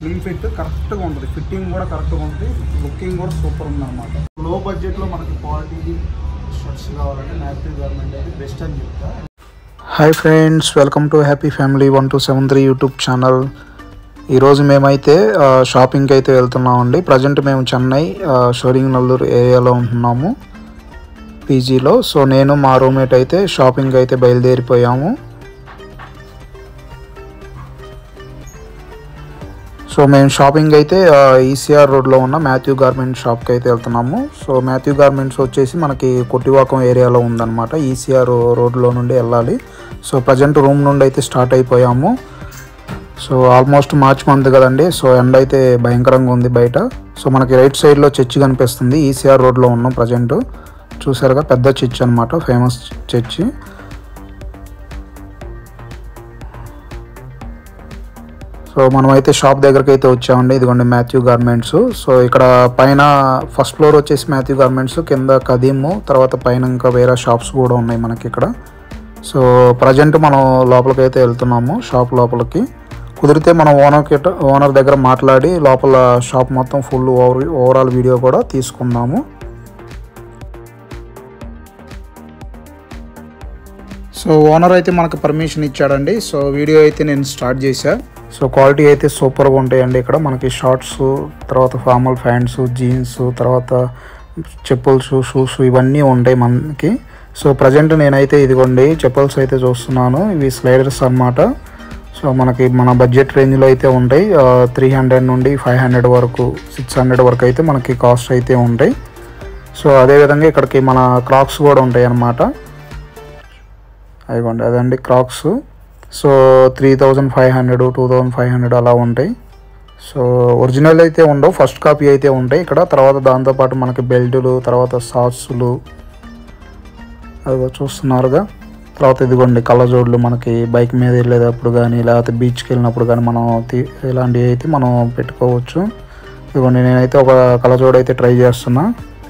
Slim fit కరెక్ట్గా ఉంటుంది, fitting కూడా కరెక్ట్గా ఉంటుంది, లుకింగ్ కూడా సూపర్ ఉందన్నమాట. లో బడ్జెట్లో మనకి క్వాలిటీ షర్ట్స్ కావాలంటే మ్యాథ్యూ గార్మెంట్ అయితే బెస్ట్ అని చెప్తా. Hi friends, welcome to happy family 1273 YouTube channel. ఈరోజు మేమైతే షాపింగ్కి అయితే వెళ్తున్నామండి. ప్రజెంట్ మేము చెన్నై షోరింగ్ నల్లూరు ఏరియాలో ఉంటున్నాము పీజీలో. సో నేను మా రూమ్మేట్ అయితే షాపింగ్ అయితే బయలుదేరిపోయాము. సో మేము షాపింగ్ అయితే ఈసీఆర్ రోడ్లో ఉన్న మ్యాథ్యూ గార్మెంట్ షాప్కి అయితే వెళ్తున్నాము. సో మ్యాథ్యూ గార్మెంట్స్ వచ్చేసి మనకి కొట్టివాకం ఏరియాలో ఉందన్నమాట. ఈసీఆర్ రోడ్లో నుండి వెళ్ళాలి. సో ప్రజెంట్ రూమ్ నుండి అయితే స్టార్ట్ అయిపోయాము. సో ఆల్మోస్ట్ మార్చ్ మంత్ కదండి. సో ఎండ అయితే భయంకరంగా ఉంది బయట. సో మనకి రైట్ సైడ్లో చర్చి కనిపిస్తుంది. ఈసీఆర్ రోడ్లో ఉన్నాం ప్రజెంట్. చూసారుగా, పెద్ద చర్చ్ అనమాట, ఫేమస్ చర్చి. సో మనమైతే షాప్ దగ్గరికి అయితే వచ్చామండి. ఇదిగోండి మ్యాథ్యూ గార్మెంట్స్. సో ఇక్కడ పైన ఫస్ట్ ఫ్లోర్ వచ్చేసి మ్యాథ్యూ గార్మెంట్స్, కింద కదీము, తర్వాత పైన ఇంకా వేరే షాప్స్ కూడా ఉన్నాయి మనకి ఇక్కడ. సో ప్రజెంట్ మనం లోపలికి అయితే వెళ్తున్నాము, షాప్ లోపలికి. కుదిరితే మనం ఓనర్ దగ్గర మాట్లాడి లోపల షాప్ మొత్తం ఫుల్ ఓవరాల్ వీడియో కూడా తీసుకుందాము. సో ఓనర్ అయితే మనకు పర్మిషన్ ఇచ్చాడండి. సో వీడియో అయితే నేను స్టార్ట్ చేశా. సో క్వాలిటీ అయితే సూపర్గా ఉంటాయండి. ఇక్కడ మనకి షార్ట్స్, తర్వాత ఫార్మల్ ప్యాంట్స్, జీన్స్, తర్వాత చెప్పుల్స్, షూస్ ఇవన్నీ ఉంటాయి మనకి. సో ప్రజెంట్ నేనైతే ఇదిగోండి చెప్పుల్స్ అయితే చూస్తున్నాను. ఇవి స్లైడర్స్ అన్నమాట. సో మనకి మన బడ్జెట్ రేంజ్లో అయితే ఉంటాయి. 300 నుండి 500 వరకు, 600 వరకు అయితే మనకి కాస్ట్ అయితే ఉంటాయి. సో అదేవిధంగా ఇక్కడికి మన క్రాక్స్ కూడా ఉంటాయి అన్నమాట. అదిగోండి అదండి క్రాక్స్. సో 3500, 2500 అలా ఉంటాయి. సో ఒరిజినల్ అయితే ఉండవు, ఫస్ట్ కాపీ అయితే ఉంటాయి ఇక్కడ. తర్వాత దాంతోపాటు మనకి బెల్టులు, తర్వాత సాక్స్లు అదిగో చూస్తున్నారుగా. తర్వాత ఇదిగోండి కళ్ళజోడులు, మనకి బైక్ మీద వెళ్ళేటప్పుడు కానీ లేకపోతే బీచ్కి వెళ్ళినప్పుడు కానీ మనం ఇలాంటివి అయితే మనం పెట్టుకోవచ్చు. ఇదిగోండి నేనైతే ఒక కళ్ళజోడు అయితే ట్రై చేస్తున్నా.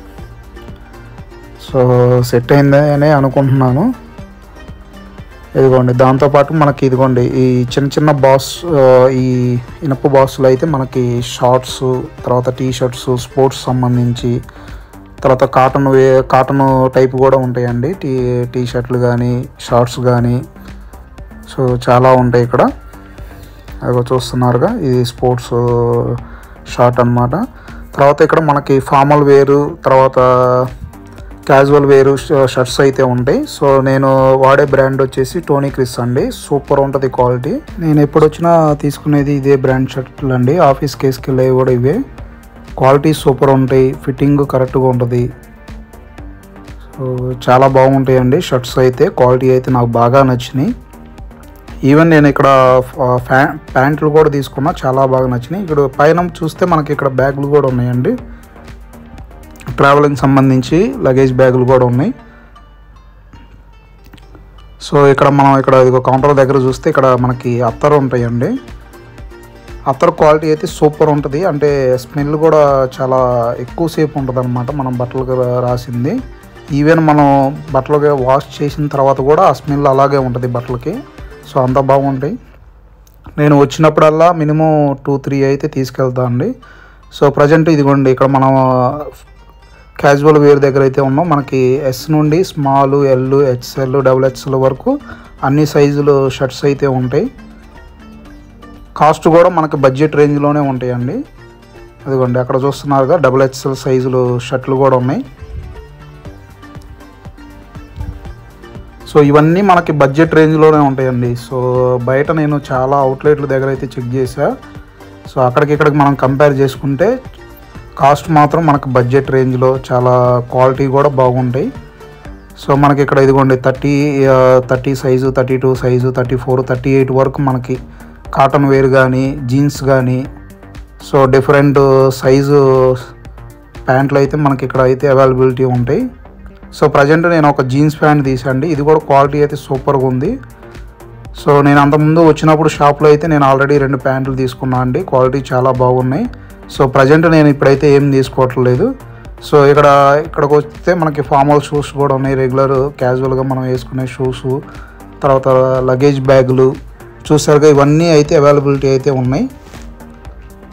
సో సెట్ అయింది అని అనుకుంటున్నాను. ఇదిగోండి దాంతోపాటు మనకి ఇదిగోండి ఈ చిన్న చిన్న ఈ ఇనప బాక్సులు అయితే మనకి షార్ట్స్, తర్వాత టీ షర్ట్స్, స్పోర్ట్స్ సంబంధించి, తర్వాత కాటన్ టైప్ కూడా ఉంటాయండి. టీ షర్ట్లు కానీ షార్ట్స్ కానీ. సో చాలా ఉంటాయి ఇక్కడ. అదిగో చూస్తున్నారుగా, ఇది స్పోర్ట్స్ షార్ట్ అన్నమాట. తర్వాత ఇక్కడ మనకి ఫార్మల్ వేరు, తర్వాత క్యాజువల్ వేరు షర్ట్స్ అయితే ఉంటాయి. సో నేను వాడే బ్రాండ్ వచ్చేసి టోనీ క్రిస్ అండి. సూపర్ ఉంటుంది క్వాలిటీ. నేను ఎప్పుడు వచ్చినా తీసుకునేది ఇదే బ్రాండ్ షర్ట్లు అండి. ఆఫీస్ కేసుకి వెళ్ళేవి కూడా ఇవే. క్వాలిటీ సూపర్ ఉంటాయి, ఫిట్టింగ్ కరెక్ట్గా ఉంటుంది. సో చాలా బాగుంటాయండి షర్ట్స్ అయితే. క్వాలిటీ అయితే నాకు బాగా నచ్చినాయి. ఈవెన్ నేను ఇక్కడ ప్యాంట్లు కూడా తీసుకున్నా, చాలా బాగా నచ్చినాయి. ఇక్కడ పైన చూస్తే మనకి ఇక్కడ బ్యాగులు కూడా ఉన్నాయండి. ట్రావెలింగ్ సంబంధించి లగేజ్ బ్యాగులు కూడా ఉన్నాయి. సో ఇక్కడ మనం ఇదిగో కౌంటర్ దగ్గర చూస్తే ఇక్కడ మనకి అత్తరు ఉంటాయండి. అత్తరు క్వాలిటీ అయితే సూపర్ ఉంటుంది. అంటే స్మెల్ కూడా చాలా ఎక్కువసేపు ఉంటుంది అనమాట మనం బట్టలకు రాసింది. ఈవెన్ మనం బట్టలకి వాష్ చేసిన తర్వాత కూడా ఆ స్మెల్ అలాగే ఉంటుంది బట్టలకి. సో అంత బాగుంటాయి. నేను వచ్చినప్పుడల్లా మినిమం 2-3 అయితే తీసుకెళ్తా అండి. సో ప్రజెంట్ ఇదిగోండి ఇక్కడ మనం క్యాజువల్ వేర్ దగ్గర అయితే ఉన్నాం. మనకి ఎస్ నుండి స్మాల్, ఎల్, ఎక్స్ఎల్, XXL వరకు అన్ని సైజులు షర్ట్స్ అయితే ఉంటాయి. కాస్ట్ కూడా మనకి బడ్జెట్ రేంజ్లోనే ఉంటాయండి. అదిగోండి అక్కడ చూస్తున్నారుగా, XXL సైజులు షర్ట్లు కూడా ఉన్నాయి. సో ఇవన్నీ మనకి బడ్జెట్ రేంజ్లోనే ఉంటాయండి. సో బయట నేను చాలా అవుట్లెట్ల దగ్గర అయితే చెక్ చేశా. సో అక్కడికి మనం కంపేర్ చేసుకుంటే కాస్ట్ మాత్రం మనకు బడ్జెట్ రేంజ్లో, చాలా క్వాలిటీ కూడా బాగుంటాయి. సో మనకి ఇక్కడ ఇదిగోండి 30 సైజు, 32 సైజు, 34, 38 వరకు మనకి కాటన్ వేర్ కానీ, జీన్స్ కానీ, సో డిఫరెంట్ సైజు ప్యాంట్లు అయితే మనకి ఇక్కడ అయితే అవైలబిలిటీ ఉంటాయి. సో ప్రజెంట్ నేను ఒక జీన్స్ ప్యాంట్ తీసాండి. ఇది కూడా క్వాలిటీ అయితే సూపర్గా ఉంది. సో నేను అంతకుముందు వచ్చినప్పుడు షాప్లో అయితే నేను ఆల్రెడీ 2 ప్యాంట్లు తీసుకున్నాను అండి. క్వాలిటీ చాలా బాగున్నాయి. సో ప్రజెంట్ నేను ఇప్పుడైతే ఏం తీసుకోవట్లేదు. సో ఇక్కడికి వస్తే మనకి ఫార్మల్ షూస్ కూడా ఉన్నాయి, రెగ్యులర్ క్యాజువల్గా మనం వేసుకునే షూస్, తర్వాత లగేజ్ బ్యాగులు చూసారుగా, ఇవన్నీ అయితే అవైలబిలిటీ అయితే ఉన్నాయి.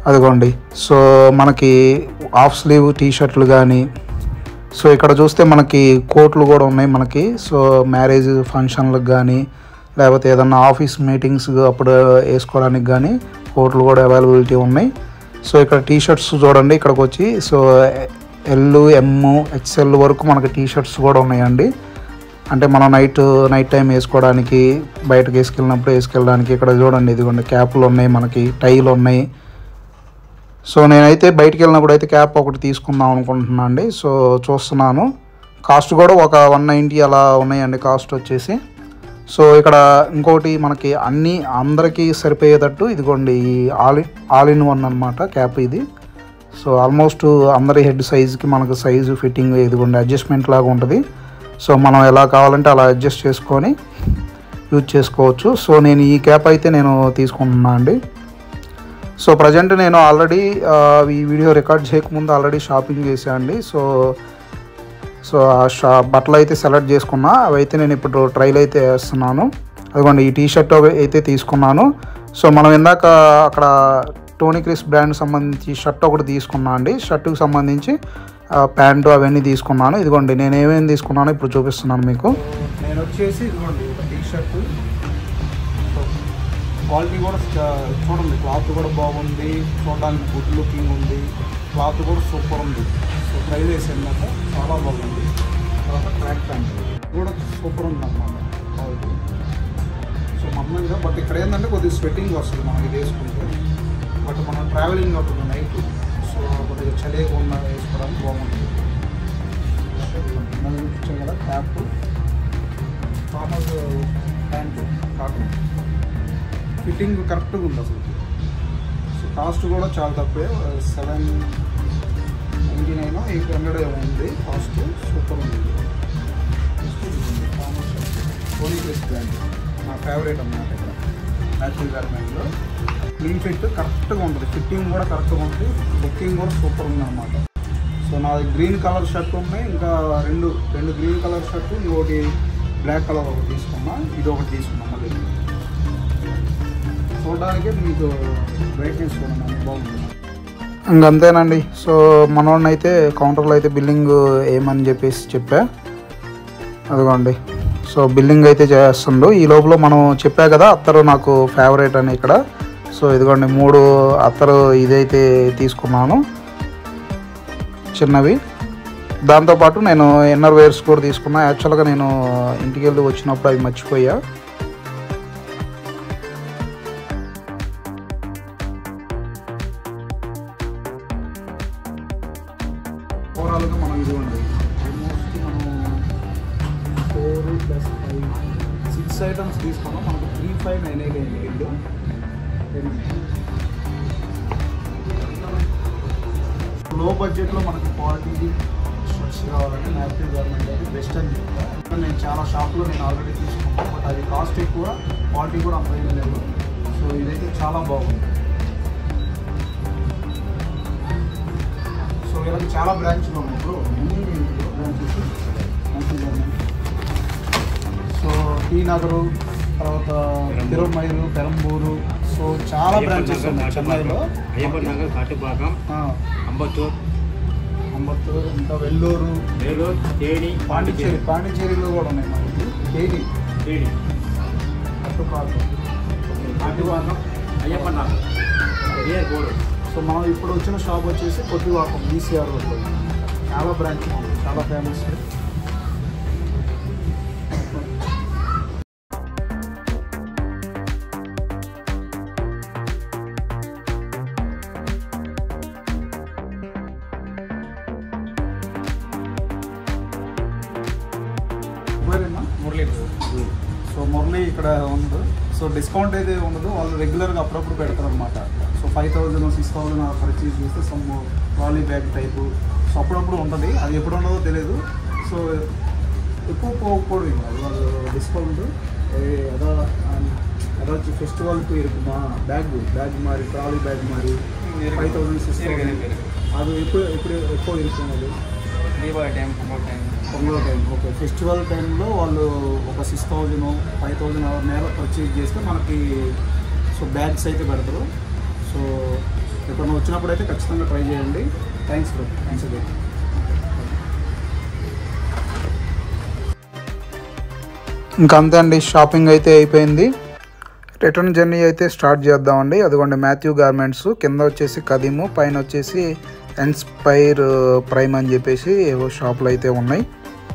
అదిగోండి. సో మనకి హాఫ్ స్లీవ్ టీ షర్ట్లు కానీ, సో ఇక్కడ చూస్తే మనకి కోట్లు కూడా ఉన్నాయి మనకి. సో మ్యారేజ్ ఫంక్షన్లకు కానీ, లేకపోతే ఏదన్నా ఆఫీస్ మీటింగ్స్ అప్పుడు వేసుకోవడానికి కానీ కోట్లు కూడా అవైలబిలిటీ ఉన్నాయి. సో ఇక్కడ టీ షర్ట్స్ చూడండి, ఇక్కడికి వచ్చి సో ఎల్, ఎమ్, ఎక్స్ఎల్ వరకు మనకి టీ షర్ట్స్ కూడా ఉన్నాయండి. అంటే మనం నైట్ టైం వేసుకోవడానికి, బయటకు వేసుకెళ్ళడానికి. ఇక్కడ చూడండి, ఇదిగోండి క్యాప్లు ఉన్నాయి మనకి, టైలు ఉన్నాయి. సో నేనైతే బయటికి వెళ్ళినప్పుడు అయితే క్యాప్ ఒకటి తీసుకుందాం అనుకుంటున్నాను అండి. సో చూస్తున్నాను, కాస్ట్ కూడా ఒక 190 అలా ఉన్నాయండి కాస్ట్ వచ్చేసి. సో ఇక్కడ ఇంకోటి మనకి అందరికీ సరిపోయేటట్టు ఇదిగోండి ఈ ఆల్ ఇన్ వన్ అనమాట క్యాప్ ఇది. సో ఆల్మోస్ట్ అందరి హెడ్ సైజుకి మనకు సైజు ఫిట్టింగ్ ఇదిగోండి అడ్జస్ట్మెంట్ లాగా ఉంటుంది. సో మనం ఎలా కావాలంటే అలా అడ్జస్ట్ చేసుకొని యూజ్ చేసుకోవచ్చు. సో నేను ఈ క్యాప్ అయితే నేను తీసుకుంటున్నాను అండి. సో ప్రజెంట్ నేను ఆల్రెడీ ఈ వీడియో రికార్డ్ చేయకముందు ఆల్రెడీ షాపింగ్ చేశాను అండి. సో ఆ బట్టలు అయితే సెలెక్ట్ చేసుకున్నా, అవి అయితే నేను ఇప్పుడు ట్రైల్ అయితే వేస్తున్నాను. అదిగోండి ఈ టీ షర్ట్ అయితే తీసుకున్నాను. సో మనం ఇందాక అక్కడ టోనీ క్రిస్ బ్రాండ్ సంబంధించి షర్ట్ ఒకటి తీసుకున్నా అండి. షర్టుకి సంబంధించి ప్యాంటు అవన్నీ తీసుకున్నాను. ఇదిగోండి నేను ఏమేమి తీసుకున్నానో ఇప్పుడు చూపిస్తున్నాను మీకు. నేను వచ్చేసి ఇదిగోండి ఒక టీ షర్టు, క్వాలిటీ కూడా చూడండి, క్లాత్ కూడా బాగుంది, చూడడానికి గుడ్ లుకింగ్ ఉంది, క్లాత్ కూడా సూపర్ ఉంది. సో ట్రై చేసాను అన్నమాట, చాలా బాగుంది. తర్వాత ట్రాక్ ప్యాంట్ కూడా సూపర్ ఉంది అన్నమాట క్వాలిటీ. సో మమ్మల్గా బట్ ఇక్కడ ఏంటంటే కొద్దిగా స్వెట్టింగ్ వస్తుంది మనకి ఇది వేసుకుంటే. బట్ మనం ట్రావెలింగ్ అవుతుంది నైట్, సో కొద్దిగా చలిగా వేసుకోవడానికి బాగుంటుంది. మనం చూపించాం కదా cap, formal pant cotton, fitting కరెక్ట్గా ఉంది అసలు. సో కాస్ట్ కూడా చాలా తక్కువే, 799 800 ఉంది కాస్ట్. సూపర్ ఉంది. టోనీ క్రిస్ బ్రాండ్ నా ఫేవరెట్ అన్నమాట. ఇక్కడ న్యాచురల్ గార్మెంట్లో క్లీన్ ఫిట్ కరెక్ట్గా ఉంటుంది, ఫిట్టింగ్ కూడా కరెక్ట్గా ఉంటుంది, బుకింగ్ కూడా సూపర్ ఉంది అన్నమాట. సో నాది గ్రీన్ కలర్ షర్ట్ ఉన్నాయి, ఇంకా రెండు గ్రీన్ కలర్ షర్ట్, ఇంకోటి బ్లాక్ కలర్ ఒకటి తీసుకున్నా, ఇది ఒకటి తీసుకున్నాం. మళ్ళీ చూడడానికి మీకు బ్రైట్నెస్ కూడా బాగుంటుంది. ఇంకంతేనండి. సో మనోడిని అయితే కౌంటర్లో అయితే బిల్లింగ్ ఏమని చెప్పా. అదిగోండి, సో బిల్లింగ్ అయితే చేస్తుండు. ఈ లోపల మనం చెప్పా కదా అత్తరు నాకు ఫేవరెట్ అని ఇక్కడ. సో ఇదిగోండి 3 అత్తరు ఇదైతే తీసుకున్నాను చిన్నవి. దాంతోపాటు నేను ఇన్నర్ వేర్స్ కూడా తీసుకున్నా. యాక్చువల్గా నేను ఇంటికి వెళ్ళి వచ్చినప్పుడు అవి మర్చిపోయా. ఓవరాల్గా మనం ఇదిగోండి ఆల్మోస్ట్ మనం 4 + 5 6 ఐటమ్స్ తీసుకున్నాం. మనకు 3598 అయింది బిల్లు. లో బడ్జెట్లో మనకి క్వాలిటీ షర్ట్స్ కావాలంటే న్యాచురల్ గార్మెంట్ అయితే బెస్ట్ అని చెప్తాను. నేను చాలా షాప్లో నేను ఆల్రెడీ తీసుకున్నాను, బట్ అది కాస్ట్ ఎక్కువ, క్వాలిటీ కూడా అంత లేదు. సో ఇదైతే చాలా బాగుంది. సో ఇలా చాలా బ్రాంచ్లు ఉన్నాయి ఇప్పుడు branches natural garment. So T Nagar, తర్వాత తిరుమైరు, పెరంబూరు, సో చాలా బ్రాంచెస్ ఉన్నాయి చెన్నైలో. అంబత్తూరు, ఇంకా వెల్లూరు, పాండిచ్చేరిలో కూడా ఉన్నాయి మనకి. సో మనం ఇప్పుడు వచ్చిన షాప్ వచ్చేసి కొద్దివాకం BCR రోడ్లో చాలా బ్రాంచ్ ఉంది, చాలా ఫేమస్. మురళి. సో మురళి ఇక్కడ ఉంది. సో డిస్కౌంట్ అయితే ఉండదు, వాళ్ళు రెగ్యులర్గా అప్పుడప్పుడు పెడతారు అనమాట. సో 5000 6000 పర్చేజ్ చేస్తే some trolley bag type. So అప్పుడప్పుడు ఉంటుంది, అది ఎప్పుడు ఉండదో తెలియదు. సో ఎక్కువ போகக்கூடும் அது டிஸ்கவுண்ட் ஏதாச்சும் ஃபெஸ்டிவலுக்கு இருக்குமா பேக் மாதிரி ட்ராலி பேக் மாதிரி 5000 6000 அது எப்போ இருக்கும் அது Deepavali time Pongal time okay festival టైంలో వాళ్ళు ఒక 6000 5000 మేర పర్చేజ్ చేస్తే మనకి సో బ్యాగ్స్ అయితే పెడతారు. సో ఎప్పుడైనా వచ్చినప్పుడు అయితే ఖచ్చితంగా ట్రై చేయండి. Thanks bro. Thanks again. ఇంకా అంతే అండి, షాపింగ్ అయితే అయిపోయింది. రిటర్న్ జర్నీ అయితే స్టార్ట్ చేద్దామండి. అదిగోండి మాథ్యూ గార్మెంట్స్, కింద వచ్చేసి కదీము, పైన వచ్చేసి ఇన్స్పైర్ ప్రైమ్ అని చెప్పేసి ఏవో షాపులు అయితే ఉన్నాయి.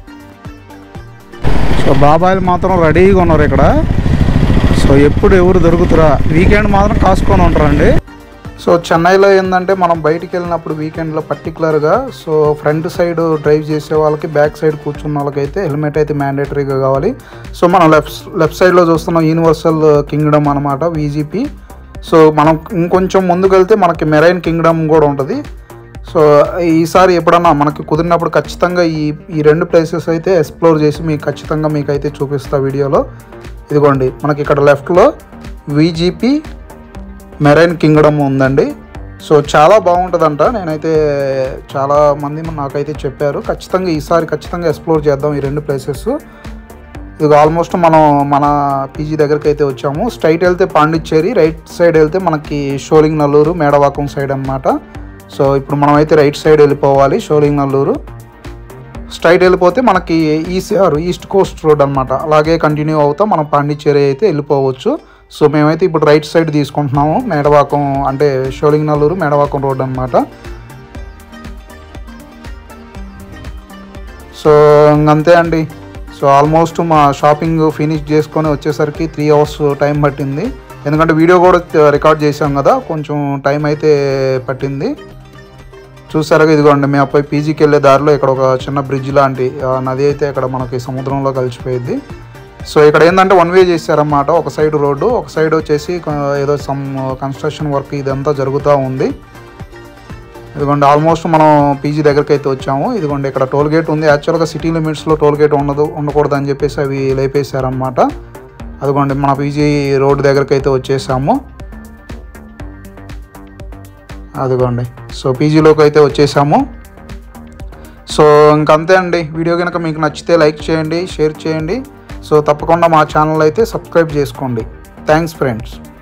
సో బాబాయిలు మాత్రం రెడీగా ఉన్నారు ఇక్కడ. సో ఎప్పుడు ఎవరు దొరుకుతారా, వీకెండ్ మాత్రం కాసుకొని ఉంటారండి. సో చెన్నైలో ఏంటంటే మనం బయటికి వెళ్ళినప్పుడు వీకెండ్లో పర్టికులర్గా సో ఫ్రంట్ సైడ్ డ్రైవ్ చేసే వాళ్ళకి, బ్యాక్ సైడ్ కూర్చున్న వాళ్ళకైతే హెల్మెట్ అయితే మ్యాండేటరీగా కావాలి. సో మనం లెఫ్ట్ సైడ్లో చూస్తున్నాం యూనివర్సల్ కింగ్డమ్ అనమాట, VGP. సో మనం ఇంకొంచెం ముందుకు వెళ్తే మనకి మెరైన్ కింగ్డమ్ కూడా ఉంటుంది. సో ఈసారి ఎప్పుడన్నా మనకి కుదిరినప్పుడు ఖచ్చితంగా ఈ రెండు ప్లేసెస్ అయితే ఎక్స్ప్లోర్ చేసి మీకు ఖచ్చితంగా మీకైతే చూపిస్తా వీడియోలో. ఇదిగోండి మనకి ఇక్కడ లెఫ్ట్లో VGP మెరైన్ కింగ్డమ్ ఉందండి. సో చాలా బాగుంటుందంట. నేనైతే చాలా మంది నాకైతే చెప్పారు, ఈసారి ఖచ్చితంగా ఎక్స్ప్లోర్ చేద్దాం ఈ రెండు ప్లేసెస్. ఇది ఆల్మోస్ట్ మనం మన PG దగ్గరికి అయితే వచ్చాము. స్ట్రైట్ వెళ్తే పాండిచ్చేరి, రైట్ సైడ్ వెళ్తే మనకి షోలింగ్ నల్లూరు, మేడవాకం సైడ్ అనమాట. సో ఇప్పుడు మనం అయితే రైట్ సైడ్ వెళ్ళిపోవాలి, షోలింగ్ నల్లూరు. స్ట్రైట్ వెళ్ళిపోతే మనకి ఈస్ట్ కోస్ట్ రోడ్ అనమాట. అలాగే కంటిన్యూ అవుతా మనం పాండిచ్చేరి అయితే వెళ్ళిపోవచ్చు. సో మేమైతే ఇప్పుడు రైట్ సైడ్ తీసుకుంటున్నాము, మేడవాకం అంటే షోలింగ్ నల్లూరు మేడవాకం రోడ్ అనమాట. సో అంతే అండి. సో ఆల్మోస్ట్ మా షాపింగ్ ఫినిష్ చేసుకొని వచ్చేసరికి 3 hours టైం పట్టింది. ఎందుకంటే వీడియో కూడా రికార్డ్ చేసాం కదా, కొంచెం టైం అయితే పట్టింది. చూసారుగా ఇదిగోండి మేము అబ్బాయి PGకి వెళ్ళే దారిలో ఇక్కడ ఒక చిన్న బ్రిడ్జ్ లాంటి నది అయితే ఇక్కడ మనకి సముద్రంలో కలిసిపోయింది. సో ఇక్కడ ఏంటంటే 1 way చేశారన్నమాట. ఒక సైడ్ రోడ్డు, ఒక సైడ్ వచ్చేసి ఏదో సమ్ కన్స్ట్రక్షన్ వర్క్ ఇదంతా జరుగుతూ ఉంది. ఇదిగోండి ఆల్మోస్ట్ మనం PG దగ్గరికి అయితే వచ్చాము. ఇదిగోండి ఇక్కడ టోల్ గేట్ ఉంది. యాక్చువల్గా సిటీ లిమిట్స్లో టోల్ గేట్ ఉండకూడదు అని చెప్పేసి అవి లేపేశారన్నమాట. అదిగోండి మన PG రోడ్డు దగ్గరికి అయితే వచ్చేసాము. అదిగోండి సో PGలోకి అయితే వచ్చేసాము. సో ఇంకంతే అండి. వీడియో కనుక మీకు నచ్చితే లైక్ చేయండి, షేర్ చేయండి. సో తప్పకుండా మా ఛానల్ అయితే సబ్స్క్రైబ్ చేసుకోండి. Thanks friends.